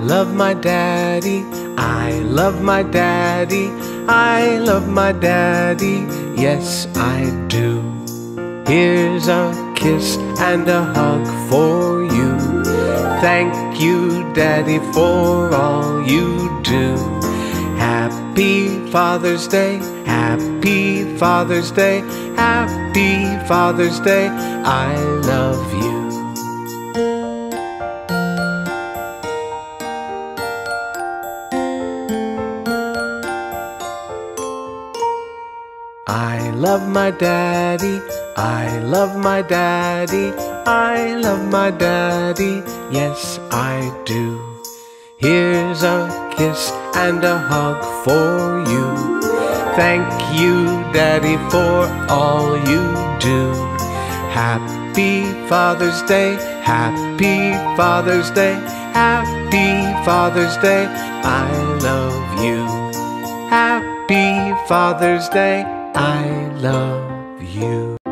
love my daddy, I love my daddy, I love my daddy, yes I do. Here's a kiss and a hug for you. Thank you, Daddy, for all you do. Happy Father's Day, happy Father's Day, happy Father's Day, I love you. I love my daddy, I love my daddy, I love my daddy, yes I do. Here's a kiss and a hug for you. Thank you, Daddy, for all you do. Happy Father's Day, happy Father's Day, happy Father's Day, I love you. Happy Father's Day, I love you.